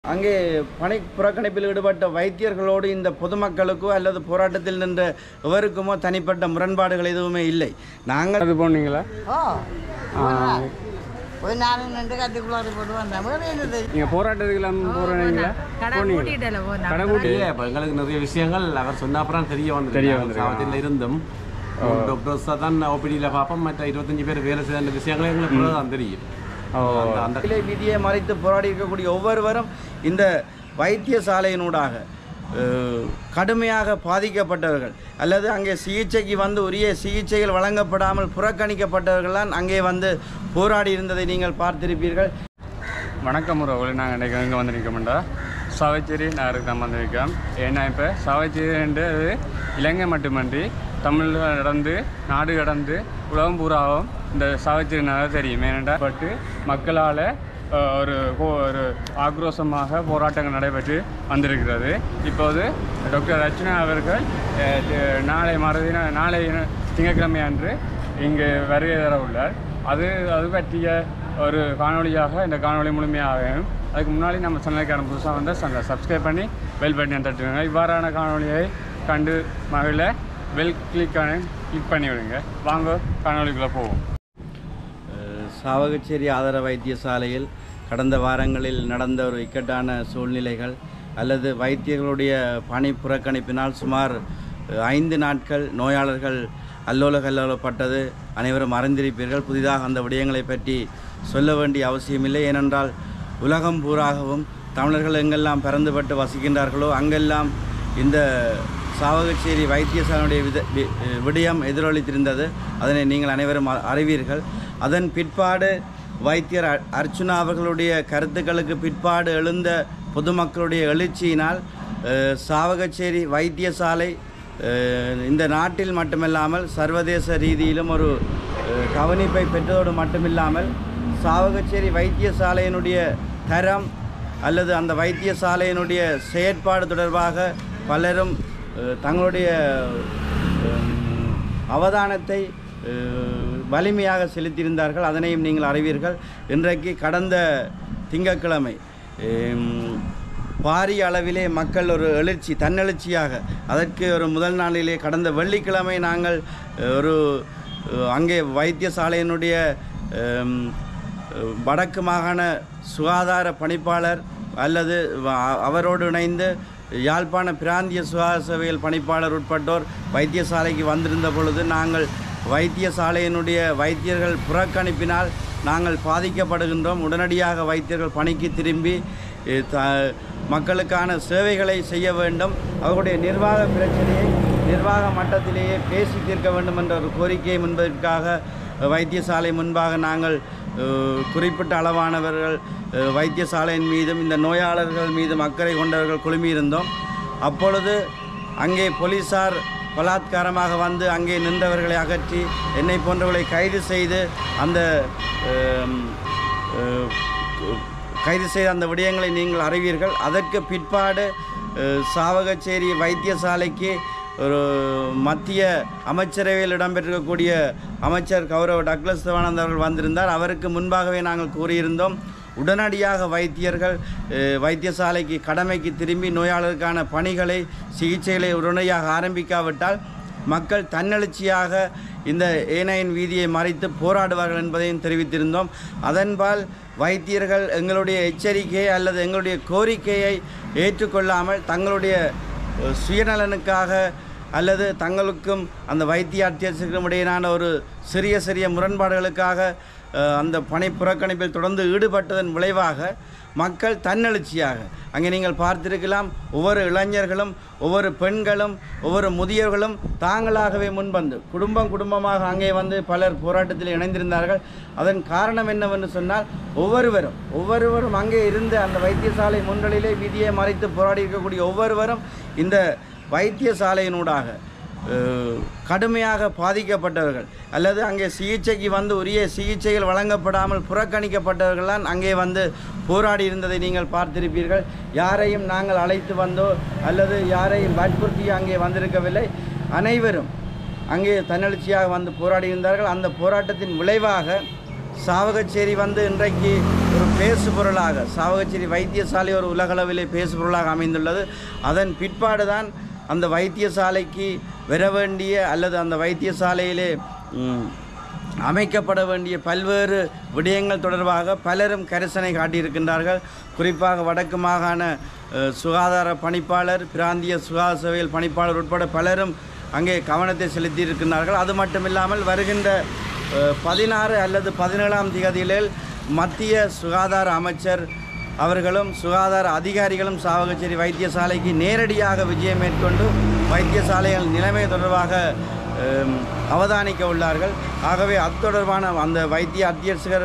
அங்கே பணி புறக்கணிப்பில் ஈடுபட்ட வைத்தியர்களோடு இந்த பொதுமக்களுக்கோ அல்லது போராட்டத்தில் நின்ற எவருக்குமோ தனிப்பட்ட முரண்பாடுகள் எதுவுமே இல்லை. நாங்கள் அது போனீங்களா? நீங்கள் போராட்டத்துக்கு போகிறீங்களா? எங்களுக்கு நிறைய விஷயங்கள் அவர் சொன்ன அப்புறம் தெரிய வந்து சாவத்தில் இருந்தும் டாக்டர்ஸ் தான் ஓபிடியில் பார்ப்போம். மற்ற 25 பேர் வேலை செய்த விஷயங்களும் எங்களுக்கு தான் தெரியும். அந்த விதியை மறைத்து போராடி இருக்கக்கூடிய ஒவ்வொருவரும் இந்த வைத்தியசாலையினூடாக கடுமையாக பாதிக்கப்பட்டவர்கள் அல்லது அங்கே சிகிச்சைக்கு வந்து உரிய சிகிச்சைகள் வழங்கப்படாமல் புறக்கணிக்கப்பட்டவர்கள்தான் அங்கே வந்து போராடி இருந்ததை நீங்கள் பார்த்திருப்பீர்கள். வணக்கம் உறவுகளை, நாங்கள் இன்றைக்கி எங்கே வந்து நிற்கோம்டா சாவச்சேரி நகருக்கு தான் வந்திருக்கோம். ஏன்னா இப்போ சாவச்சேரின்றது இலங்கை மட்டுமன்றி தமிழ் நடந்து நாடு கடந்து உலகம் பூராவும் இந்த சாவச்சேரி நகர் தெரியும். ஏனென்றா பட்டு மக்களால் ஒரு ஆக்ரோஷமாக போராட்டங்கள் நடைபெற்று வந்திருக்கிறது. இப்போது டாக்டர் அர்ச்சுனா அவர்கள் நாளை திங்கட்கிழமை அன்று இங்கு வருகை தர உள்ளார். அது பற்றிய ஒரு காணொலியாக இந்த காணொலி முழுமையாகும். அதுக்கு முன்னாடி நம்ம சேனலுக்கான புதுசாக வந்து சப்ஸ்கிரைப் பண்ணி பெல் பட்டனை தட்டுங்க. இவ்வாறான காணொலியை கண்டு மகிழ பெல் கிளிக் பண்ணி விடுங்க. வாங்க காணொலிக்குள்ளே போவோம். சாவகச்சேரி ஆதார வைத்தியசாலையில் கடந்த வாரங்களில் நடந்த ஒரு இக்கட்டான சூழ்நிலைகள் அல்லது வைத்தியர்களுடைய பணி புறக்கணிப்பினால் சுமார் 5 நாட்கள் நோயாளர்கள் அல்லோலப்பட்டது அனைவரும் அறிந்திருப்பீர்கள். புதிதாக அந்த விடயங்களை பற்றி சொல்ல வேண்டிய அவசியமில்லை. ஏனென்றால் உலகம் பூராகவும் தமிழர்கள் எங்கெல்லாம் பிறந்துபட்டு வசிக்கின்றார்களோ அங்கெல்லாம் இந்த சாவகச்சேரி வைத்தியசாலையுடைய விடயம் எதிரொலித்திருந்தது. அதனை நீங்கள் அனைவரும் அறிவீர்கள். அதன் பிற்பாடு வைத்தியர் அர்ச்சுனா அவர்களுடைய கருத்துக்களுக்கு பிற்பாடு எழுந்த பொதுமக்களுடைய எழுச்சியினால் சாவகச்சேரி வைத்தியசாலை இந்த நாட்டில் மட்டுமில்லாமல் சர்வதேச ரீதியிலும் ஒரு கவனிப்பை பெற்றதோடு மட்டுமில்லாமல் சாவகச்சேரி வைத்தியசாலையினுடைய தரம் அல்லது அந்த வைத்தியசாலையினுடைய செயற்பாடு தொடர்பாக பலரும் தங்களுடைய அவதானத்தை வலிமையாக செலுத்தியிருந்தார்கள். அதனையும் நீங்கள் அறிவீர்கள். இன்றைக்கு கடந்த திங்கட்கிழமை பாரிய அளவிலே மக்கள் ஒரு தன்னெழுச்சியாக அதற்கு ஒரு முதல் நாளிலே கடந்த வெள்ளிக்கிழமை நாங்கள் அங்கே வைத்தியசாலையினுடைய வடக்கு மாகாண சுகாதார பணிப்பாளர் அல்லது அவரோடு இணைந்து யாழ்ப்பாண பிராந்திய சுகாதார சேவைகள் பணிப்பாளர் உட்பட்டோர் வைத்தியசாலைக்கு வந்திருந்த பொழுது நாங்கள் வைத்தியசாலையினுடைய வைத்தியர்கள் புறக்கணிப்பினால் நாங்கள் பாதிக்கப்படுகின்றோம், உடனடியாக வைத்தியர்கள் பணிக்கு திரும்பி மக்களுக்கான சேவைகளை செய்ய வேண்டும், அவர்களுடைய நிர்வாக பிரச்சனையை நிர்வாக மட்டத்திலேயே பேசி தீர்க்க வேண்டும் என்ற ஒரு கோரிக்கையை முன்பதற்காக வைத்தியசாலை முன்பாக நாங்கள் குறிப்பிட்ட அளவானவர்கள் வைத்தியசாலையின் மீதும் இந்த நோயாளர்கள் மீதும் அக்கறை கொண்டவர்கள் குழுமியிருந்தோம். அப்பொழுது அங்கே போலீஸார் பலாத்காரமாக வந்து அங்கே நின்றவர்களை அகற்றி என்னை போன்றவர்களை கைது செய்து அந்த விடயங்களை நீங்கள் அறிவீர்கள். அதற்கு பிற்பாடு சாவகச்சேரி வைத்தியசாலைக்கு ஒரு மத்திய அமைச்சரவையில் இடம்பெற்றிருக்கக்கூடிய அமைச்சர் கௌரவ டக்ளஸ் தேவானந்த் அவர்கள் வந்திருந்தார். அவருக்கு முன்பாகவே நாங்கள் கூறியிருந்தோம், உடனடியாக வைத்தியர்கள் வைத்தியசாலைக்கு கடமைக்கு திரும்பி நோயாளருக்கான பணிகளை சிகிச்சைகளை உடனடியாக ஆரம்பிக்காவிட்டால் மக்கள் தன்னெழுச்சியாக இந்த ஏனையின் வீதியை மறைத்து போராடுவார்கள் என்பதையும் தெரிவித்திருந்தோம். அதன்பால் வைத்தியர்கள் எங்களுடைய எச்சரிக்கையை அல்லது எங்களுடைய கோரிக்கையை ஏற்றுக்கொள்ளாமல் தங்களுடைய சுயநலனுக்காக அல்லது தங்களுக்கும் அந்த வைத்திய அத்தியாவசியங்களுக்கும் இடையிலான ஒரு சிறிய முரண்பாடுகளுக்காக அந்த பணி புறக்கணிப்பில் தொடர்ந்து ஈடுபட்டதன் விளைவாக மக்கள் தன்னெழுச்சியாக அங்கே நீங்கள் பார்த்திருக்கலாம், ஒவ்வொரு இளைஞர்களும் ஒவ்வொரு பெண்களும் ஒவ்வொரு முதியவர்களும் தாங்களாகவே முன்வந்து குடும்பமாக அங்கே வந்து பலர் போராட்டத்தில் இணைந்திருந்தார்கள். அதன் காரணம் என்னவென்று சொன்னால் ஒவ்வொருவரும் அங்கே இருந்து அந்த வைத்தியசாலை முன்னணியிலே விதியை மறைத்து போராடி இருக்கக்கூடிய ஒவ்வொருவரும் இந்த வைத்தியசாலையினூடாக கடுமையாக பாதிக்கப்பட்டவர்கள் அல்லது அங்கே சிகிச்சைக்கு வந்து உரிய சிகிச்சைகள் வழங்கப்படாமல் புறக்கணிக்கப்பட்டவர்கள்தான் அங்கே வந்து போராடி இருந்ததை நீங்கள் பார்த்திருப்பீர்கள். யாரையும் நாங்கள் அழைத்து வந்தோ அல்லது யாரையும் வற்புறுத்தி அங்கே வந்திருக்கவில்லை. அனைவரும் அங்கே தன்னெழுச்சியாக வந்து போராடி இருந்தார்கள். அந்த போராட்டத்தின் விளைவாக சாவகச்சேரி வந்து இன்றைக்கு ஒரு பேசு பொருளாக சாவகச்சேரி வைத்தியசாலை ஒரு உலகளவிலே பேசு பொருளாக அமைந்துள்ளது. அதன் பிற்பாடு தான் அந்த வைத்தியசாலைக்கு வர வேண்டிய அல்லது அந்த வைத்தியசாலையிலே அமைக்கப்பட வேண்டிய பல்வேறு விடயங்கள் தொடர்பாக பலரும் கரிசனை காட்டியிருக்கின்றார்கள். குறிப்பாக வடக்கு மாகாண சுகாதார பணிப்பாளர், பிராந்திய சுகாதார சேவைகள் பணிப்பாளர் உட்பட பலரும் அங்கே கவனத்தை செலுத்தியிருக்கிறார்கள். அது மட்டுமில்லாமல் வருகின்ற 16 அல்லது 17ஆம் தேதிகளில் மத்திய சுகாதார அமைச்சர் அவர்களும் சுகாதார அதிகாரிகளும் சாவகச்சேரி வைத்தியசாலைக்கு நேரடியாக விஜயம் மேற்கொண்டு வைத்தியசாலைகள் நிலைமை தொடர்பாக அவதானிக்க உள்ளார்கள். ஆகவே அது தொடர்பான அந்த வைத்திய அத்தியட்சகர்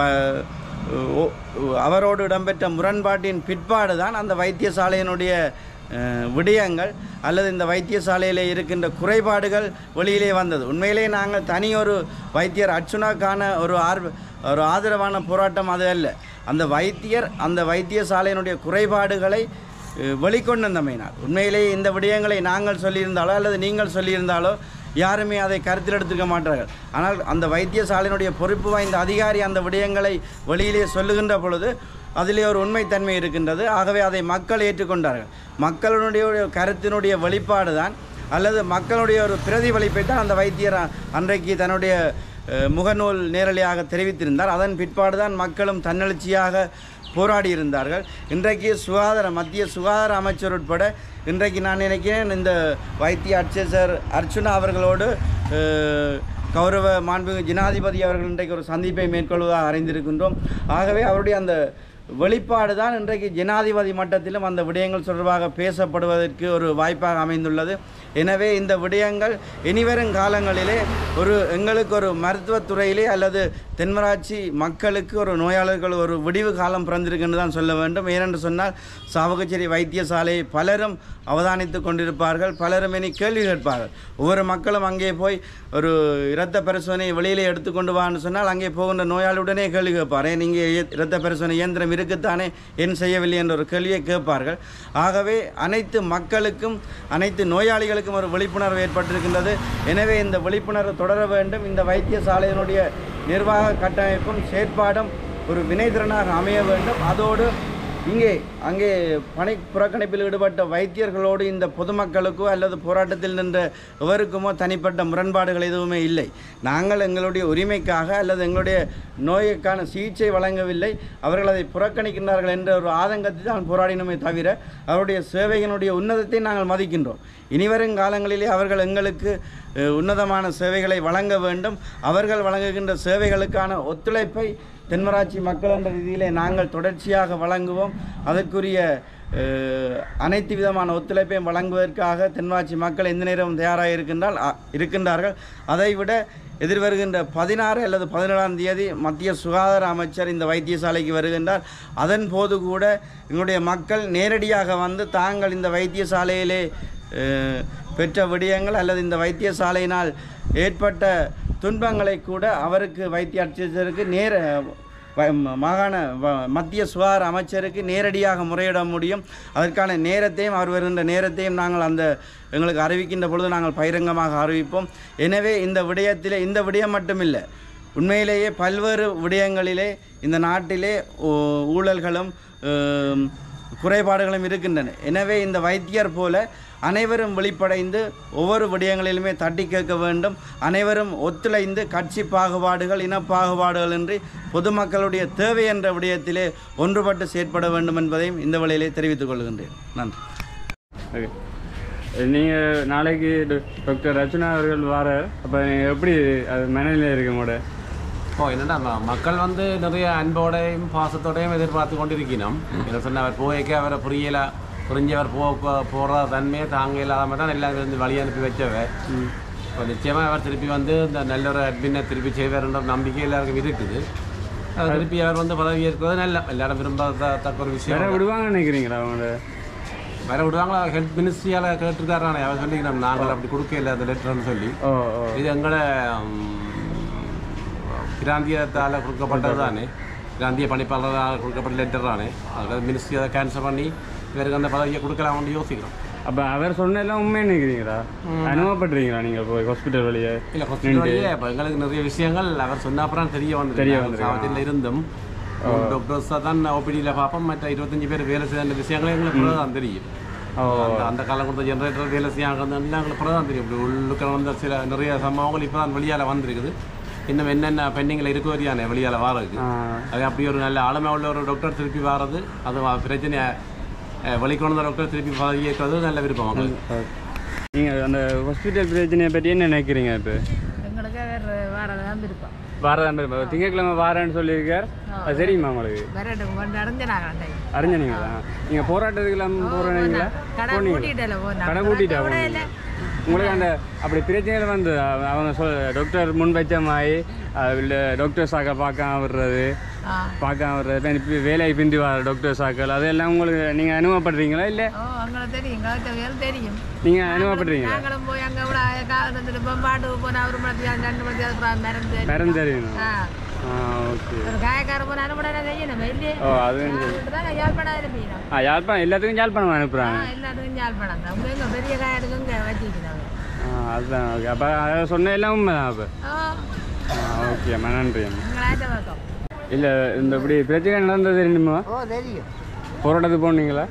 அவரோடு இடம்பெற்ற முரண்பாட்டின் பிற்பாடு தான் அந்த வைத்தியசாலையினுடைய விடயங்கள் அல்லது இந்த வைத்தியசாலையில் இருக்கின்ற குறைபாடுகள் வெளியிலே வந்தது. உண்மையிலே நாங்கள் தனியொரு வைத்தியர் அர்ச்சுனாக்கான ஒரு ஆதரவான போராட்டம் அது அல்ல. அந்த வைத்தியர் அந்த வைத்தியசாலையினுடைய குறைபாடுகளை வெளிக்கொண்டமையினால் உண்மையிலே இந்த விடயங்களை நாங்கள் சொல்லியிருந்தாலோ அல்லது நீங்கள் சொல்லியிருந்தாலோ யாருமே அதை கருத்தில் எடுத்துக்க மாட்டார்கள். ஆனால் அந்த வைத்தியசாலையினுடைய பொறுப்பு வாய்ந்த அதிகாரி அந்த விடயங்களை வெளியிலே சொல்லுகின்ற பொழுது அதிலே ஒரு உண்மைத்தன்மை இருக்கின்றது. ஆகவே அதை மக்கள் ஏற்றுக்கொண்டார்கள். மக்களுடைய கருத்தினுடைய வெளிப்பாடு தான் அல்லது மக்களுடைய ஒரு பிரதிபலிப்பை தான் அந்த வைத்தியர் அன்றைக்கு தன்னுடைய முகநூல் நேரலையாக தெரிவித்திருந்தார். அதன் பிற்பாடு தான் மக்களும் தன்னெழுச்சியாக போராடி இருந்தார்கள். இன்றைக்கு மத்திய சுகாதார அமைச்சர் உட்பட இன்றைக்கு நான் நினைக்கிறேன் இந்த வைத்திய அட்சேசர் அர்ச்சுனா அவர்களோடு கௌரவ மாண்புமிகு ஜனாதிபதி அவர்கள் இன்றைக்கு ஒரு சந்திப்பை மேற்கொள்வதாக அறிந்திருக்கின்றோம். ஆகவே அவருடைய அந்த வெளிப்பாடு தான் இன்றைக்கு ஜனாதிபதி மட்டத்திலும் அந்த விடயங்கள் தொடர்பாக பேசப்படுவதற்கு ஒரு வாய்ப்பாக அமைந்துள்ளது. எனவே இந்த விடயங்கள் இனிவரும் காலங்களிலே எங்களுக்கு ஒரு மருத்துவத்துறையிலே அல்லது தென்மராட்சி மக்களுக்கு ஒரு நோயாளர்கள் ஒரு விடிவு காலம் பிறந்திருக்குன்னு தான் சொல்ல வேண்டும். ஏனென்று சொன்னால் சாவகச்சேரி வைத்தியசாலையை பலரும் அவதானித்து கொண்டிருப்பார்கள், பலரும் இனி கேள்வி கேட்பார்கள். ஒவ்வொரு மக்களும் அங்கே போய் ஒரு இரத்த பரிசோதனையை வெளியிலே எடுத்துக்கொண்டு வான்னு சொன்னால் அங்கே போகின்ற நோயாளியுடனே கேள்வி கேட்பார். இங்கே இரத்த பரிசோதனை இயந்திரம் இருக்குத்தானே ஏன் செய்யவில்லை என்ற ஒரு கேள்வியை கேட்பார்கள். ஆகவே அனைத்து மக்களுக்கும் அனைத்து நோயாளிகளுக்கும் ஒரு விழிப்புணர்வு ஏற்பட்டிருக்கின்றது. எனவே இந்த விழிப்புணர்வு தொடர வேண்டும். இந்த வைத்தியசாலையினுடைய நிர்வாக கட்டமைப்பும் செயற்பாடும் ஒரு வினைத்திறனாக அமைய வேண்டும். அதோடு அங்கே பணி புறக்கணிப்பில் ஈடுபட்ட வைத்தியர்களோடு இந்த பொதுமக்களுக்கோ அல்லது போராட்டத்தில் நின்ற எவருக்குமோ தனிப்பட்ட முரண்பாடுகள் எதுவுமே இல்லை. நாங்கள் எங்களுடைய உரிமைக்காக அல்லது எங்களுடைய நோய்க்கான சிகிச்சை வழங்கவில்லை, அவர்கள் அதை புறக்கணிக்கின்றார்கள் என்ற ஒரு ஆதங்கத்தை தான் போராடினோமே தவிர அவருடைய சேவையினுடைய உன்னதத்தை நாங்கள் மதிக்கின்றோம். இனிவரும் காலங்களிலே அவர்கள் எங்களுக்கு உன்னதமான சேவைகளை வழங்க வேண்டும். அவர்கள் வழங்குகின்ற சேவைகளுக்கான ஒத்துழைப்பை தென்மராட்சி மக்கள் என்ற ரீதியிலே நாங்கள் தொடர்ச்சியாக வழங்குவோம். அதற்குரிய அனைத்து விதமான ஒத்துழைப்பையும் வழங்குவதற்காக தென்மராட்சி மக்கள் எந்த நேரமும் தயாராக இருக்கின்றார்கள். அதைவிட எதிர்வருகின்ற 16 அல்லது 17ஆம் தேதி மத்திய சுகாதார அமைச்சர் இந்த வைத்தியசாலைக்கு வருகின்றார். அதன் போது கூட எங்களுடைய மக்கள் நேரடியாக வந்து தாங்கள் இந்த வைத்தியசாலையிலே பெற்ற விடயங்கள் அல்லது இந்த வைத்தியசாலையினால் ஏற்பட்ட துன்பங்களை கூட அவருக்கு வைத்திய அட்சேசருக்கு மத்திய சுகாதார அமைச்சருக்கு நேரடியாக முறையிட முடியும். அதற்கான நேரத்தையும் அவர் வருகின்ற நேரத்தையும் நாங்கள் எங்களுக்கு அறிவிக்கின்ற பொழுது நாங்கள் பகிரங்கமாக அறிவிப்போம். எனவே இந்த விடயம் மட்டுமில்லை, உண்மையிலேயே பல்வேறு விடயங்களிலே இந்த நாட்டிலே ஊழல்களும் குறைபாடுகளும் இருக்கின்றன. எனவே இந்த வைத்தியர் போல அனைவரும் வெளிப்படைந்து ஒவ்வொரு விடயங்களிலுமே தட்டி கேட்க வேண்டும். அனைவரும் ஒத்துழைந்து கட்சி பாகுபாடுகள் இனப்பாகுபாடுகள் இன்றி பொதுமக்களுடைய தேவை என்ற விடயத்திலே ஒன்றுபட்டு செயற்பட வேண்டும் என்பதையும் இந்த வழியிலே தெரிவித்துக் கொள்கின்றேன். நன்றி. நீங்கள் நாளைக்கு டாக்டர் அர்ச்சுனா அவர்கள் வர அப்போ நீங்கள் எப்படி அது மனநிலையில் இருக்குமோட என்னென்னா மக்கள் நிறைய அன்போடையும் பாசத்தோடையும் எதிர்பார்த்து கொண்டிருக்கணும். என்ன சொன்ன அவர் போய்க்க அவரை புரிஞ்சவர் போகிற தன்மையை தாங்க இல்லாமல் தான் எல்லாம் வழி அனுப்பி வச்சவர். இப்போ நிச்சயமாக அவர் திருப்பி இந்த நல்ல ஒரு அட்மினை திருப்பி செய்வார்ன்ற நம்பிக்கை எல்லாருக்கும் இருக்குது. திருப்பி அவர் பதவி ஏற்கிறது நல்ல எல்லாரும் விரும்பத்தக்க ஒரு விஷயம். விடுவாங்க நினைக்கிறீங்களா? அவங்க வேற விடுவாங்களா? ஹெல்த் மினிஸ்ட்ரியால் கேட்டுருக்காரானே, அவர் சொல்லிக்கிறோம் நாங்கள் அப்படி கொடுக்கல அந்த லெட்டர்னு சொல்லி. இது எங்களை பிராந்தியத்தால் கொடுக்கப்பட்டது தானே, பிராந்திய பணிப்பாளரால் கொடுக்கப்பட்ட லெட்டர் தானே. அதில் மினிஸ்ட்ரி அதை கேன்சல் பண்ணி இவருக்கு அந்த பதவியை கொடுக்கலாம்னு யோசிக்கிறோம். அப்போ அவர் சொன்னெல்லாம் உண்மையாக நினைக்கிறீங்களா? அனுபவப்படுறீங்களா நீங்கள் போய் ஹாஸ்பிட்டல் வழியே? இல்லை, ஹாஸ்பிட்டல் வழியே இப்போ எங்களுக்கு நிறைய விஷயங்கள் அவர் சொன்ன அப்புறம் தெரிய வந்து சாவத்தில் இருந்தும் டாக்டர்ஸை தான் ஓபிடியில் பார்ப்போம். மற்ற 25 பேர் வேலை செய்ய விஷயங்களே எங்களுக்கு தான் தெரியும். அந்த காலம் கொடுத்த ஜென்ரேட்டர் வேலை செய்யாங்க எங்களுக்கு தான் தெரியும். இப்படி உள்ளுக்கள் வந்து சில நிறைய சம்பவங்கள் இப்போ தான் வெளியால் வந்திருக்குது. இன்னும் என்னென்ன பெண்டிங்கில் இருக்க வரையானே வெளியால் வாரதுக்கு. அது அப்படி ஒரு நல்ல ஆளுமை உள்ள ஒரு டாக்டர் திருப்பி வாரது, அது பிரச்சனையை வெளிக்கொண்ட டாக்டர் திருப்பி இயக்குறது நல்ல விருப்பம் மக்களுக்கு. நீங்கள் அந்த ஹாஸ்பிட்டல் பிரச்சனையை பற்றி என்ன நினைக்கிறீங்க? இப்போ எங்களுக்கு வாரதான் விருப்பம். வாரதான் விருப்பம். திங்கட்கிழமை வாரேன்னு சொல்லியிருக்கார். அது தெரியுமா உங்களுக்கு? அறிஞ்சனீங்களா? நீங்கள் போராட்டத்துக்கெல்லாம் போகிறீங்களா? கடை கூட்டிட்டா உங்களுக்கு அந்த அப்படி பிரச்சனைகள் வந்து அவங்க டாக்டர் முன் வச்ச மாதிரி இல்லை டாக்டர் சாக்கள் பார்க்காம விடுறது இப்போ வேலையை பிந்தி வர டாக்டர் சாக்கள் அதெல்லாம் உங்களுக்கு நீங்கள் அனுபவப்படுறீங்களா? இல்லை நீங்கள் அனுபவப்படுறீங்களா? மரம் தெரியும். ஓகே. ஓ அது யாழ்ப்பாணம் எல்லாத்துக்கும் யாழ்ப்பாணம் அனுப்புகிறாங்க. அதுதான் ஓகே. அப்போ அதை சொன்ன எல்லாம் உண்மை தான். அப்போ ஓகே அம்மா, நன்றி அம்மா. இல்லை இந்த இப்படி பிரச்சனை நடந்தது தெரியுமா? போராட்டத்துக்கு போனீங்களா?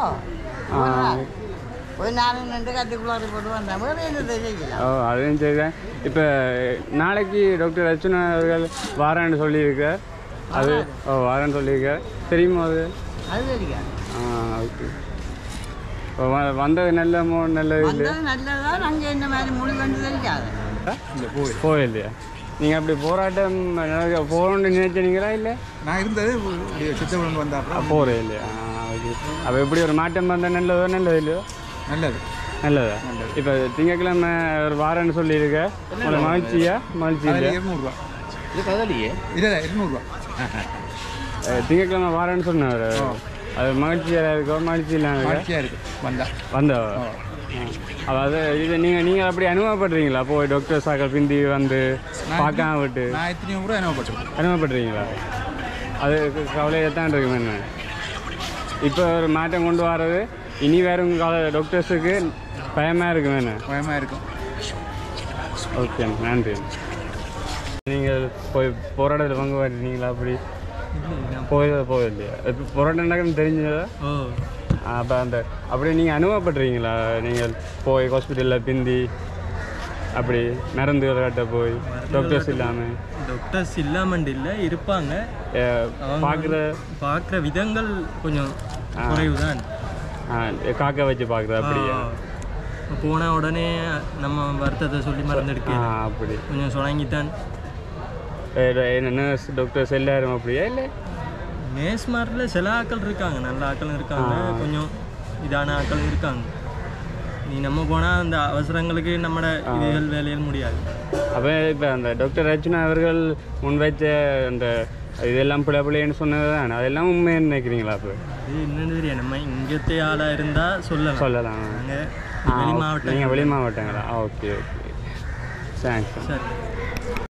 ஓ அதுவும் சரிதான். இப்போ நாளைக்கு டாக்டர் அர்ச்சனா அவர்கள் வாரேன்னு சொல்லியிருக்க. அது வாரேன்னு சொல்லியிருக்க தெரியுமா? அது ஓகே. இப்போ வந்தது நல்லது போயில்லையா? நீங்கள் அப்படி போராட்டம் போகணுன்னு நினைச்சீங்களா? இல்லை நான் இருந்தது சித்தவன் வந்தாப்பா போகிறே இல்லையா? ஓகே. அப்போ எப்படி ஒரு மாற்றம் வந்தால் நல்லதோ இல்லையோ? நல்லதா? இப்போ திங்கட்கிழமை ஒரு வாரம்னு சொல்லியிருக்க. உங்களை மகிழ்ச்சி இல்லை? 200 ரூபா இல்லை 200 ரூபா திங்கட்கிழமை வாரம்னு சொன்னார். அது மகிழ்ச்சியாக இருக்கோ? மகிழ்ச்சி இல்லாமல் இருக்கு வந்தா அதாவது இது நீங்கள் அப்படி அனுபவப்படுறீங்களா? போய் டாக்டர் சாக்கள் பிந்தி வந்து பார்க்காம விட்டு அனுபவப்படுறீங்களா? அது கவலையாக தான் இருக்கும். என்ன இப்போ ஒரு மாற்றம் கொண்டு வர்றது இனி வேறு டாக்டர்ஸுக்கு பயமாக இருக்கும். என்ன பயமாக இருக்கும். ஓகே நன்றி. நீங்கள் போய் போராட்டத்தில் பங்கு மாட்டீங்களா? அப்படி போயில்லையா? இப்போ போராட்டம் நடக்குன்னு தெரிஞ்சதா? அப்போ அப்படி நீங்கள் அனுபவப்படுறீங்களா? நீங்கள் போய் ஹாஸ்பிட்டலில் பிந்தி அப்படி மருந்து விளையாட்ட போய் டாக்டர்ஸ் இல்லாமல் இல்லை இருப்பாங்க. பார்க்குற விதங்கள் கொஞ்சம் குறைவு தான். காக்க வச்சு பார்க்குறது அப்படியா? போனால் உடனே நம்ம வருத்தத்தை சொல்லி மருந்து எடுக்க அப்படி கொஞ்சம் சொன்னாங்கித்தான். நர்ஸ் டாக்டர்ஸ் எல்லாரும் அப்படியா? இல்லை நேஸ் மார்க்கில் சில ஆட்கள் இருக்காங்க, நல்ல ஆட்களும் இருக்காங்க, கொஞ்சம் இதான ஆட்களும் இருக்காங்க. நீ நம்ம போனால் அந்த அவசரங்களுக்கு நம்மளோட இதுகள் வேலையில் முடியாது. அப்போ இப்போ அந்த டாக்டர் அர்ச்சனா அவர்கள் முன்வைச்ச அந்த இதெல்லாம் பிள்ளைன்னு சொன்னது தான், அதெல்லாம் உண்மைன்னு நினைக்கிறீங்களா? அப்போ இது என்னென்னு தெரியாது. நம்ம இங்கத்தே ஆளாக இருந்தால் சொல்லலாம். நாங்கள் வெளி மாவட்டம். நீங்கள் வெளி மாவட்டங்களா? Okay okay thanks. சரி.